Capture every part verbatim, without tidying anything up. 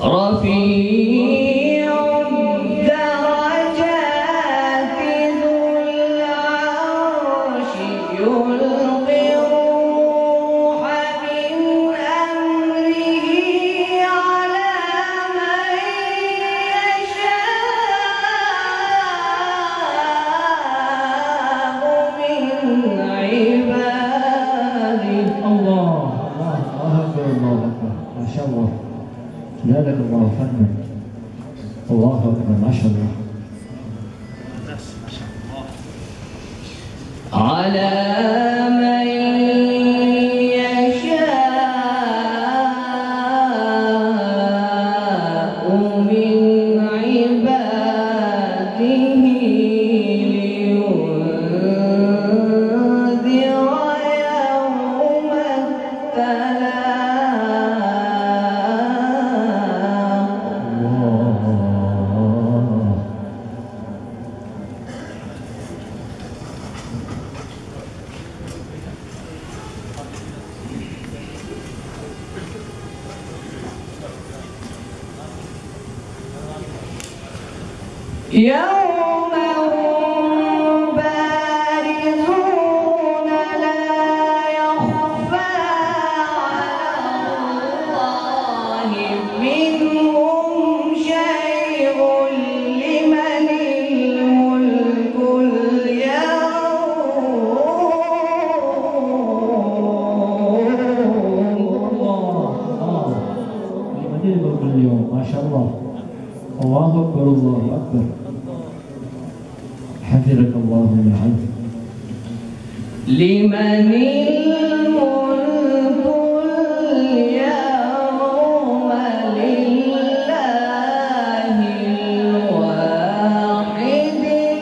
رفيع الدرجات ذو العرش يلقي الروح من أمره على من يشاء من عباده. الله الله أكبر الله أكبر ما شاء الله زادك الله فضلا الله أكبر ما شاء الله على من يشاء من عباده لينذر يوم التلاق. يوم هم بارزون لا يخفى على الله منهم شيء لمن الملك اليوم ما شاء الله الله أكبر الله أكبر حفظك الله يا عبد. لمن الملك اليوم لله الواحد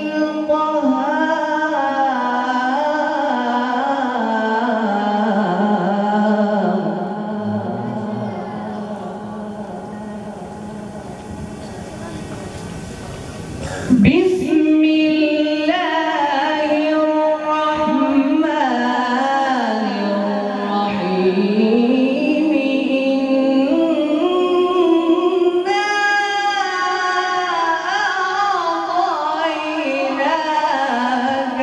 القهار. بسم الله الرحمن الرحيم. إنا أعطيناك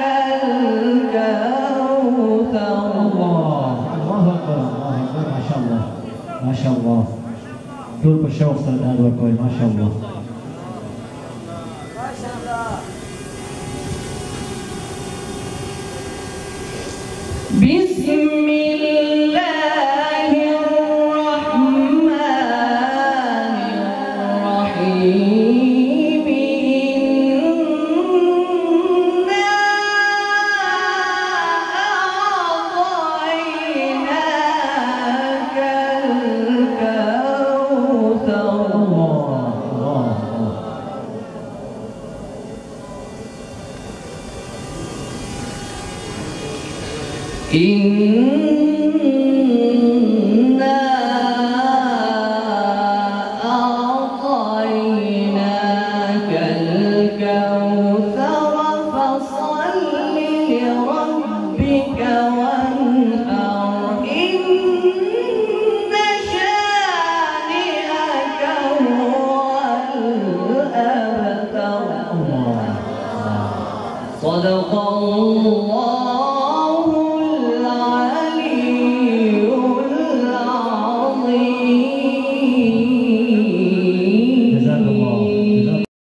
الكوثر. الله الله أكبر الله أكبر ما شاء الله ما شاء الله دول بالشوق الآن وكوي ما شاء الله. بسم الله الرحمن الرحيم. إنا أعطيناك الكوثر. الله الله إن